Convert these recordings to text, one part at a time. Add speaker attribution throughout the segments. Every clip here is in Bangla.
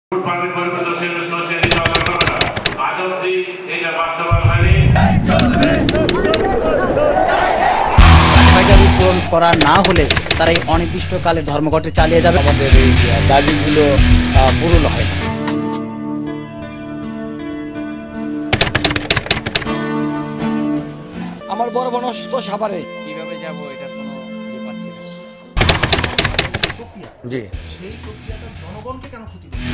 Speaker 1: পারমিট পরিবর্তন সংস্কৃতি ব্যবহার করবে না। আজ অবধি এটা বাস্তবায়ন হয়নি।
Speaker 2: পূরণ করা না হলে তারা এই অনির্দিষ্টকালে ধর্মঘটে চালিয়ে যাবে।
Speaker 3: আমাদের এই দাবিগুলো পূরণ হয় না।
Speaker 2: আমার বড় বোন অসুস্থ সাভারে,
Speaker 3: কিভাবে যাব এটার কোনো ইয়ে পাচ্ছি না। জি,
Speaker 4: সেই প্রক্রিয়াটা জনগণকে কেন ক্ষতি করে?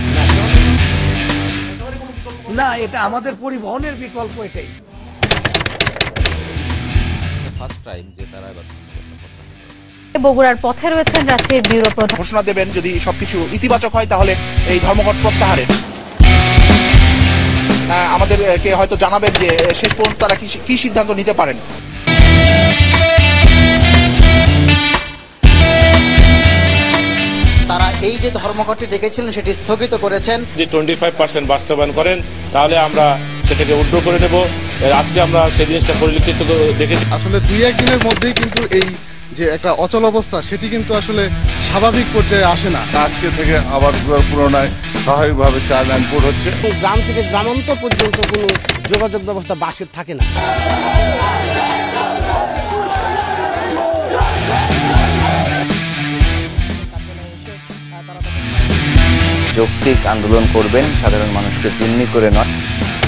Speaker 3: না, এটা আমাদের পরিবহনের বিকল্প এটাই।
Speaker 5: ফার্স্ট টাইম যে তারা
Speaker 6: বগুড়ার পথে রয়েছেন রাজশাহী ব্যুরো প্রধান।
Speaker 4: ঘোষণা দেবেন যদি সবকিছু ইতিবাচক হয় তাহলে এই ধর্মঘট প্রত্যাহারের আমাদেরকে হয়তো জানাবেন যে শেষ পর্যন্ত তারা কি সিদ্ধান্ত নিতে পারেন।
Speaker 2: তারা এই যে ধর্মঘটটি ডেকেছিলেন সেটি স্থগিত করেছেন।
Speaker 1: যে 25% বাস্তবায়ন করেন তাহলে আমরা সেটাকে উড্র করে নেব। আজকে আমরা সেই জিনিসটা পরিলক্ষিত দেখেছি।
Speaker 7: আসলে 2-1 দিনের মধ্যেই কিন্তু এই যে একটা অচল অবস্থা সেটি কিন্তু আসলে স্বাভাবিক পর্যায়ে আসে না।
Speaker 8: আজকে থেকে আবার পুনরায় স্বাভাবিকভাবে চাল ইনপুট হচ্ছে।
Speaker 3: গ্রাম থেকে গ্রামান্তর পর্যন্ত কোনো যোগাযোগ ব্যবস্থা বাসের থাকে না।
Speaker 5: যৌক্তিক আন্দোলন করবেন, সাধারণ মানুষকে জিম্মি করে নয়।